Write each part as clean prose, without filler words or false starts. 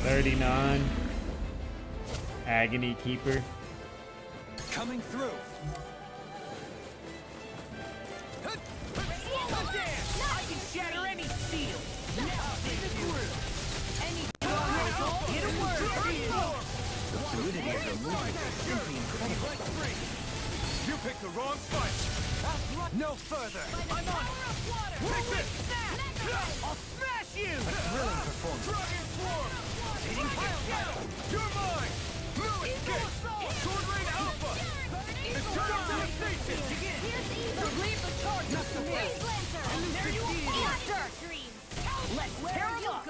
39. Agony Keeper. Coming through. I can shatter any steel. The fluidity of the movement is simply incredible. You picked the wrong fight. No further. I'm on it. Take this. I'll smash you. Thrilling performance. Dragon Swarm. You're mine. Blue escape. Sword Rain Alpha. Eternal Devastation. Leave the charge up to me. There you are. Let's tear him up.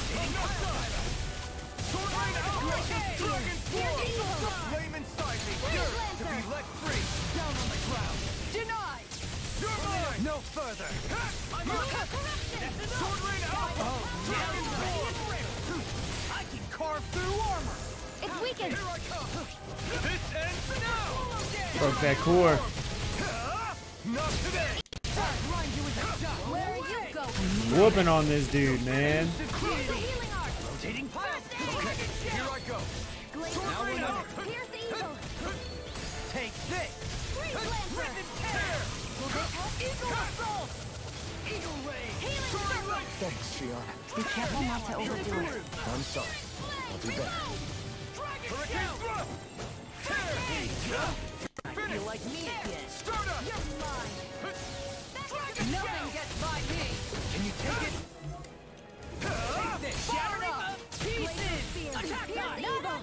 Sword Rain Alpha. Dragon Swarm. The flame inside me. Yours to be let free. Down on the ground. Denied. You're mine. No further. I'm on. Sword Rain Alpha. Dragon Swarm. I can carve through armor. It's weakened. Here I come. This ends now. Broke that core. Not today. Where are you going? Whooping on this dude, man. Healing art. Rotating pile. Okay, here I go. Glaze Now we're Armor. not. Here's the evil. Take this. Freeze Lancer. Will this help? Eagle assault. Eagle ray. Healing circle. Thanks, Shionne. Be careful not to overdo it. I'm sorry. I'll do better. Hurricane thrust. I feel like me again. Start up. You're mine. Nothing gets by me. Can you take it? Take this. Shatter up. Pieces. Spear. Attack Here's time. the evil.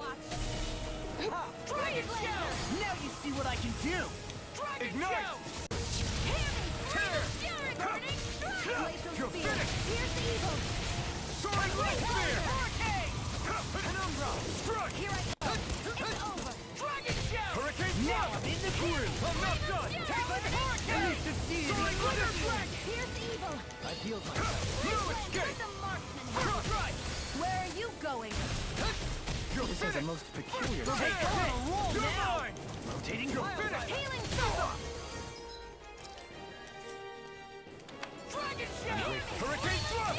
Dragon shell. Now you see what I can do. Dragon Ignite. shell. Tear. Glacial You're Spear. finished. Here's the evil. Soaring Light Spear. Hurricane. Penumbra. Struck. Here I go. It's over. Dragon shell. Hurricane Now thrust. I'm in the groove. I'm not done. Take the hurricane. Soaring Glitter Strike. Here's the evil. I healed myself. No Let escape. the marksman have it. Right. Where are you going? You're This is a finished. most peculiar You're take. roll You're now. mine. Rotating You're pile. finished. Healing circle. Dragon shell. Hurricane thrust.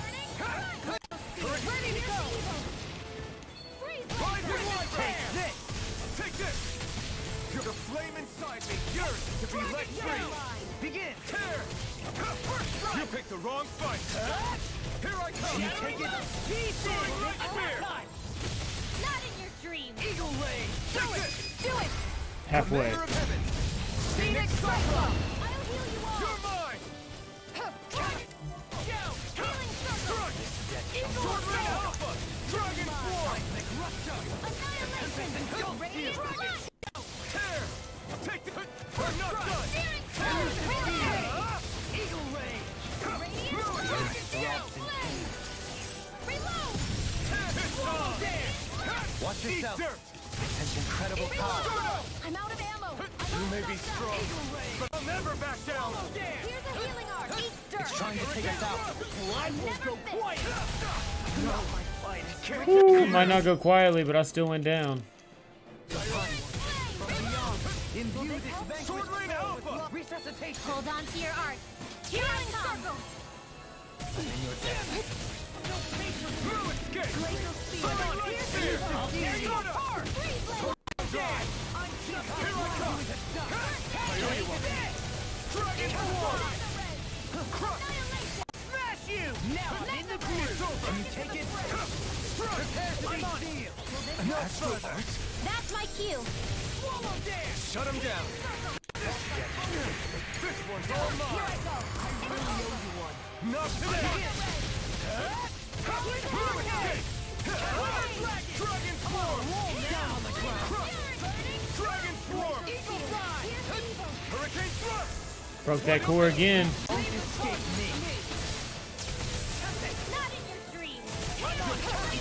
Ready to go. Freeze Rise Lancer. in one. Take this. Take this. You're the flame inside me. Yours to be let free. Begin. Tear. You picked the wrong fight. Here I come. Can you take it? Pieces. Soaring Light Spear. Time. Not in your dreams. Eagle ray. Do it. Do it. Halfway. Commander of Heaven. Phoenix cyclone. I'll heal you all. You're mine. Dragon shell. Healing circle. Sword Rain Alpha. Dragon Swarm. Annihilation. Radiant flash. Tear. Take the. We're not done. Searing flash. Eagle ray. Radiant flash. Flame. Reload. Watch Eat yourself. dirt. Intense incredible power. I'm out of ammo. You may be strong, but I'll never back down. Here's a healing art. Eat dirt. It's trying to take us out. Blood will go quiet. No, my fight is carried. Woo, might not go quietly, but I still went down. Imbue this vanquish Sword Rain Alpha. resuscitation. Hold on to your art. Healing circle. And you're dead. Blue escape. Glacial spear. Soaring Light Spear. I'll tear you Start up. apart. Freeze Lancer. I'm just Here I come. Dragon Swarm. Crush. smash you. Now I'm in the groove. Can you take it? I'm on it. No further. That's my cue. Swallow dance. Shut him down. This one's all mine. Not today. Blue escape. Dragon Swarm. Down on the ground. Crush. Dragon Swarm. Eagle ride. Hurricane thrust. Broke that core again. Don't escape me. Not in your dreams. I'll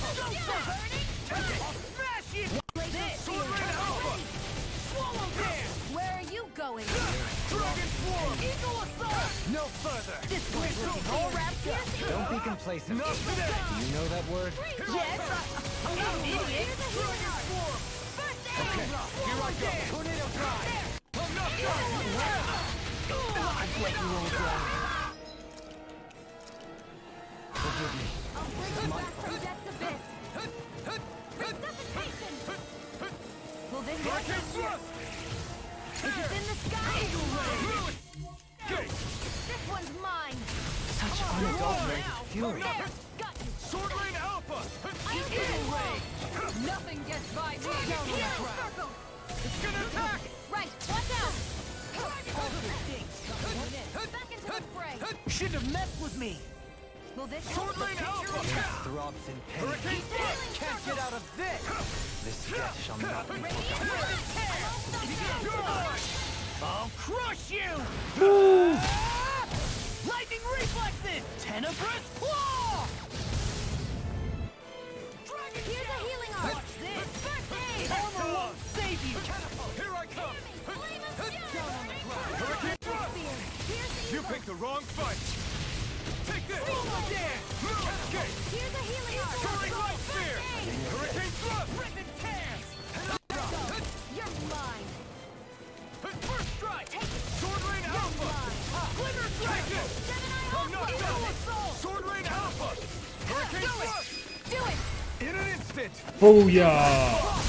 smash you. This. Sword Rain Alpha. Swallow dance. Where are you going? Dragon Swarm. Eagle assault. No further. This one's looking all wrapped up. Don't be complacent. Not today. Do you know that word? Yes. I'm not an idiot. Here's a healing art. First aid. Here I go. Tornado drive. I'm not done. I've let you all down. Forgive me. I'll bring you back from death's abyss. Resuscitation! Will this work? Hurricane thrust! Is it in the sky? Okay. This one's mine! Such unadulterated fury. There! Got you! Sword Lane Alpha! Eagle Ray! Nothing gets by me. Down on the ground! Circle! It's gonna attack! Right, watch out! Back into the fray! Shouldn't have messed with me. Will this help? Sword Lane Alpha! Throbs in pain. Hurricane thrust! Can't get out of this. This death shall not be. I'll crush you! Lightning reflexes! Tenebrous claw! Dragon Here's a healing art! Watch this! First aid! Armor won't save you! Here I come! Down on the ground! Hurricane thrust! Spear! Here's the You evil! picked the wrong fight! Take this! Dance! Okay! Here's a healing art! Soaring Light Spear! Hurricane thrust! Rip and tear! You're mine! First strike! Take it! Sword Lane Alpha! Glimmer Dragon! Gemini I'm not Aqua! done! Sword Lane Alpha! Hurricane Do it! thrust! Do it! In an instant! Booyah!